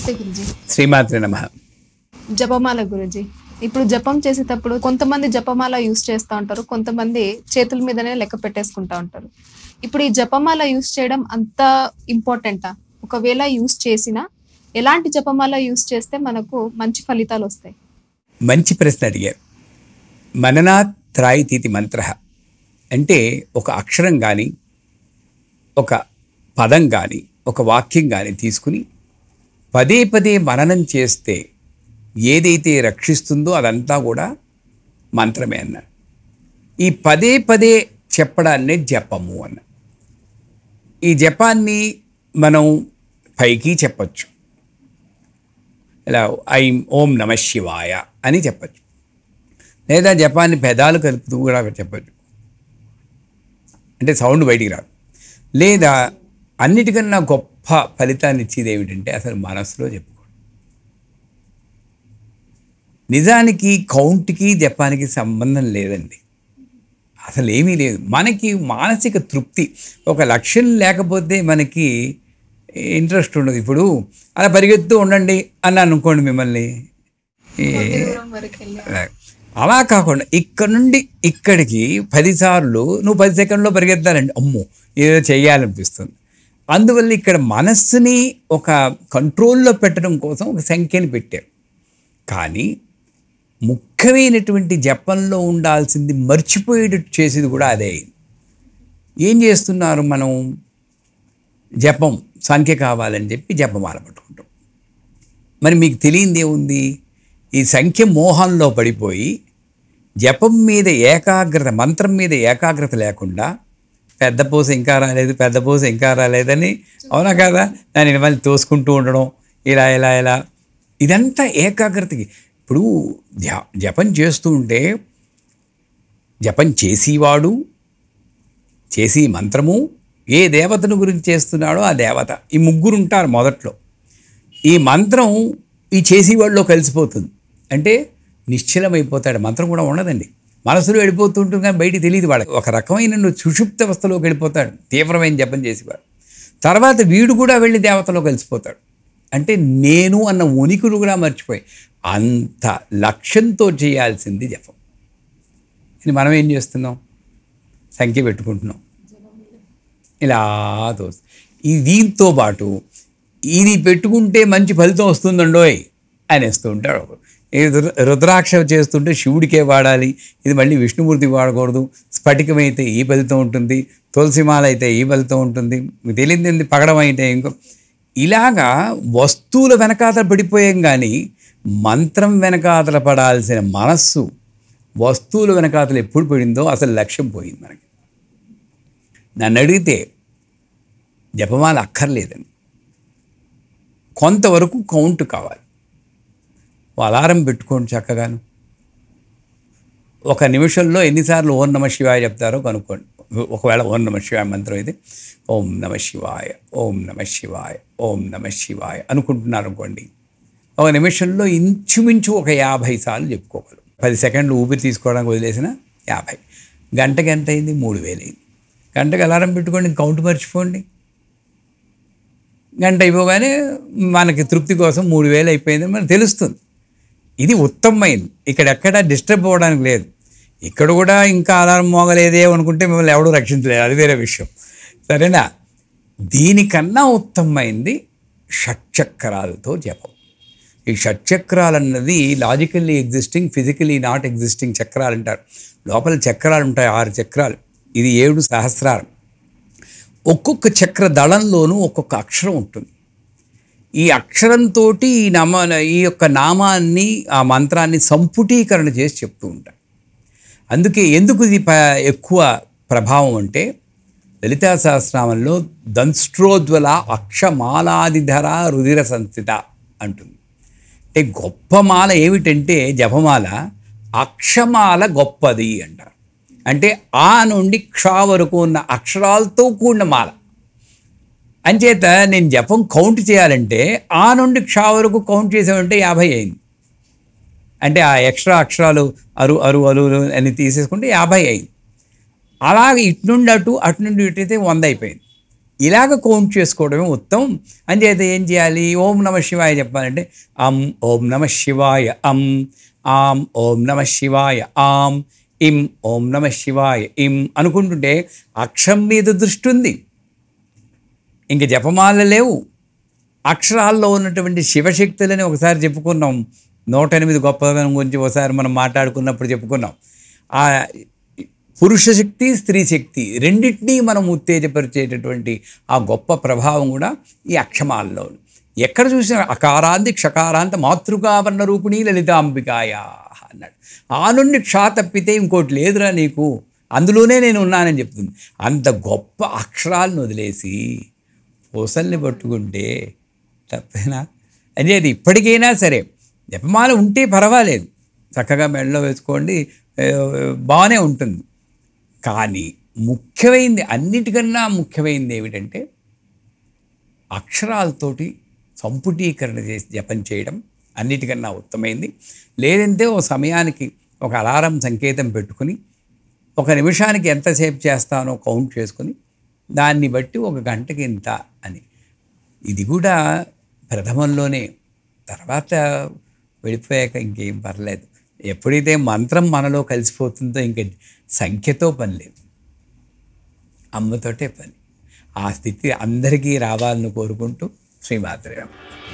నమస్తే గురుజీ. శ్రీ మాత్రే నమః. జపమాల గురుజీ, ఇప్పుడు జపం చేసేటప్పుడు కొంతమంది జపమాల యూస్ చేస్తూ ఉంటారు, కొంతమంది చేతుల మీదనే లెక్క పెట్టేసుకుంటా ఉంటారు. ఇప్పుడు ఈ జపమాల యూస్ చేయడం అంత ఇంపార్టెంటా? ఒకవేళ యూస్ చేసినా ఎలాంటి జపమాల యూస్ చేస్తే మనకు మంచి ఫలితాలు వస్తాయి? మంచి ప్రశ్న అడిగారు. మననాత్ త్రాయితీతి మంత్ర అంటే ఒక అక్షరం కానీ, ఒక పదం కానీ, ఒక వాక్యం కానీ తీసుకుని పదే పదే మననం చేస్తే ఏదైతే రక్షిస్తుందో అదంతా కూడా మంత్రమే అన్నారు. ఈ పదే పదే చెప్పడాన్నే జపము అన్న. ఈ జపాన్ని మనం పైకి చెప్పచ్చు, ఇలా ఐం ఓం నమ శివాయ అని చెప్పచ్చు, లేదా జపాన్ని పెదాలు కలుపుతూ కూడా చెప్పచ్చు, అంటే సౌండ్ బయటికి రాదు. లేదా అన్నిటికన్నా గొప్ప ఫలితాన్ని ఇచ్చేది ఏమిటంటే అసలు మనసులో చెప్పుకోవడం. నిజానికి కౌంట్కి జపానికి సంబంధం లేదండి, అసలు ఏమీ లేదు. మనకి మానసిక తృప్తి, ఒక లక్ష్యం లేకపోతే మనకి ఇంట్రెస్ట్ ఉండదు. ఇప్పుడు అలా పరిగెత్తూ ఉండండి అని అనుకోండి మిమ్మల్ని, అలా కాకుండా ఇక్కడ నుండి ఇక్కడికి 10 సార్లు నువ్వు 10 సెకండ్లో పరిగెత్తాలండి, అమ్మో ఏదో చెయ్యాలనిపిస్తుంది. అందువల్ల ఇక్కడ మనస్సుని ఒక కంట్రోల్లో పెట్టడం కోసం ఒక సంఖ్యని పెట్టారు. కానీ ముఖ్యమైనటువంటి జపంలో ఉండాల్సింది మర్చిపోయేటట్టు చేసేది కూడా అదే. ఏం చేస్తున్నారు మనం? జపం సంఖ్య కావాలని చెప్పి జపమాల పట్టుకుంటాం. మరి మీకు తెలియంది ఏముంది? ఈ సంఖ్య మోహంలో పడిపోయి జపం మీద ఏకాగ్రత, మంత్రం మీద ఏకాగ్రత లేకుండా పెద్ద పూస ఇంకా రాలేదు, పెద్ద పూస ఇంకా రాలేదని, అవునా కదా, దాన్ని మళ్ళీ తోసుకుంటూ ఉండడం, ఇలా ఇలా ఇలా, ఇదంతా ఏకాగ్రతకి. ఇప్పుడు జపం చేస్తూ ఉంటే జపం చేసేవాడు, చేసి మంత్రము, ఏ దేవతను గురించి చేస్తున్నాడో ఆ దేవత, ఈ ముగ్గురు ఉంటారు మొదట్లో. ఈ మంత్రం ఈ చేసేవాడిలో కలిసిపోతుంది, అంటే నిశ్చలమైపోతాడు. మంత్రం కూడా ఉండదండి, మనసులో వెళ్ళిపోతుంటుంది కానీ బయటికి తెలియదు వాడు. ఒక రకమైన సుషుప్త అవస్థలోకి వెళ్ళిపోతాడు తీవ్రమైన జపం చేసేవాడు. తర్వాత వీడు కూడా వెళ్ళి దేవతలో కలిసిపోతాడు. అంటే నేను అన్న ఉనికిని కూడా మర్చిపోయి అంత లక్ష్యంతో చేయాల్సింది జపం. ఇది మనం ఏం చేస్తున్నాం? సంఖ్య పెట్టుకుంటున్నాం, ఇలా తోసి. దీంతో పాటు ఇది పెట్టుకుంటే మంచి ఫలితం వస్తుందండోయ్ అనేస్తూ ఉంటాడు. ఇది రుద్రాక్ష చేస్తుంటే శివుడికే వాడాలి, ఇది మళ్ళీ విష్ణుమూర్తికి వాడకూడదు, స్ఫటికమైతే ఈ ఫలితం ఉంటుంది, తులసిమాల అయితే ఈ ఫలితం ఉంటుంది, మీకు తెలియదు పగడం అయితే ఇంకో, ఇలాగా వస్తువుల వెనకాతల పడిపోయాం. కానీ మంత్రం వెనకాతల పడాల్సిన మనస్సు వస్తువుల వెనకాతలు ఎప్పుడు పడిందో అసలు లక్ష్యం పోయింది మనకి. నన్ను అడిగితే జపమాల అక్కర్లేదండి, కొంతవరకు కౌంట్ కావాలి. అలారం పెట్టుకోండి చక్కగాను, ఒక నిమిషంలో ఎన్నిసార్లు ఓం నమ శివాయ చెప్తారో కనుక్కోండి. ఒకవేళ ఓం నమ శివాయ మంత్రం అయితే ఓం నమ శివాయ, ఓం నమ శివాయ, ఓం నమ శివాయ అనుకుంటున్నారు అనుకోండి, ఒక నిమిషంలో ఇంచుమించు ఒక 50 సార్లు చెప్పుకోగలరు. 10 సెకండ్లు ఊపిరి తీసుకోవడానికి వదిలేసిన 50, గంటకి ఎంత అయింది? 3000 అయింది. గంటకి అలారం పెట్టుకోండి, కౌంట్ మర్చిపోండి. గంట అయిపోగానే మనకి తృప్తి కోసం 3000 అయిపోయిందని మనకు తెలుస్తుంది. ఇది ఉత్తమమైంది, ఇక్కడెక్కడ డిస్టర్బ్ అవ్వడానికి లేదు. ఇక్కడ కూడా ఇంకా అలారం మోగలేదే అనుకుంటే మిమ్మల్ని ఎవడూ రక్షించలేదు, అది వేరే విషయం, సరేనా? దీనికన్నా ఉత్తమమైంది షట్చక్రాలతో జపం. ఈ షట్చక్రాలు అన్నది logically existing, physically not existing చక్రాలు అంటారు. లోపల చక్రాలు ఉంటాయి, 6 చక్రాలు. ఇది 7 సహస్రారం. ఒక్కొక్క చక్ర దళంలోనూ ఒక్కొక్క అక్షరం ఉంటుంది. ఈ అక్షరంతో ఈ యొక్క నామాన్ని, ఆ మంత్రాన్ని సంపుటీకరణ చేసి చెప్తూ ఉంటారు. అందుకే ఎందుకు ఇది ఎక్కువ ప్రభావం అంటే, లలితా సహస్రనామంలో దంస్ట్రోజ్వల అక్షమాలాదిధర రుధిర సంస్థిత అంటుంది. అంటే గొప్ప మాల ఏమిటంటే జపమాల, అక్షమాల గొప్పది అంటారు. అంటే ఆ నుండి క్ష వరకు ఉన్న అక్షరాలతో కూడిన మాల. అంచేత నేను జపం కౌంట్ చేయాలంటే ఆ నుండి క్ష వరకు కౌంట్ చేసామంటే 50 అయింది. అంటే ఆ ఎక్స్ట్రా అక్షరాలు అరు అరు అరు అని తీసేసుకుంటే 50 అయింది. అలాగే ఇటు నుండి అటు, అటు నుండి ఇటు అయితే 100 అయిపోయింది. ఇలాగ కౌంట్ చేసుకోవడమే ఉత్తమం. అంచేత ఏం చేయాలి? ఓం నమ శివాయ చెప్పాలంటే ఓం నమ శివాయ ఆం ఓం నమ శివాయ ఆం ఇం ఓం నమ శివాయ ఇం అనుకుంటుంటే అక్షరం మీద దృష్టి ఉంది, ఇంక జపమాల లేవు. అక్షరాల్లో ఉన్నటువంటి శివశక్తులని ఒకసారి చెప్పుకున్నాం. 108 గొప్పదనం గురించి ఒకసారి మనం మాట్లాడుకున్నప్పుడు చెప్పుకున్నాం. ఆ పురుష శక్తి, స్త్రీ శక్తి రెండింటినీ మనం ఉత్తేజపరిచేటటువంటి ఆ గొప్ప ప్రభావం కూడా ఈ అక్షమాలలో. ఎక్కడ చూసినా అకారాంతి క్షకారాంత మాతృకావర్ణ రూపిణి లలితాంబికాయ అన్నాడు. ఆ నుండి క్షా తప్పితే ఇంకోటి లేదురా నీకు, అందులోనే నేను ఉన్నానని చెప్తుంది. అంత గొప్ప అక్షరాలను వదిలేసి పూసల్ని పట్టుకుంటే తప్పేనా? అనేది ఇప్పటికైనా సరే జపమాల ఉంటే పర్వాలేదు, చక్కగా మెడలో వేసుకోండి, బాగానే ఉంటుంది. కానీ ముఖ్యమైనది, అన్నిటికన్నా ముఖ్యమైనది ఏమిటంటే అక్షరాలతోటి సంపుటీకరణ చేసి జపం చేయడం అన్నిటికన్నా ఉత్తమైంది. లేదంటే ఓ సమయానికి ఒక అలారం సంకేతం పెట్టుకుని 1 నిమిషానికి ఎంతసేపు చేస్తానో కౌంట్ చేసుకుని దాన్ని బట్టి 1 గంటకి ఇంత అని, ఇది కూడా ప్రథమంలోనే. తర్వాత వెళ్ళిపోయాక ఇంకేం పర్లేదు. ఎప్పుడైతే మంత్రం మనలో కలిసిపోతుందో ఇంక సంఖ్యతో పని లేదు, అమ్మతోటే పని. ఆ స్థితి అందరికీ రావాలని కోరుకుంటూ శ్రీ మాత్రే నమః.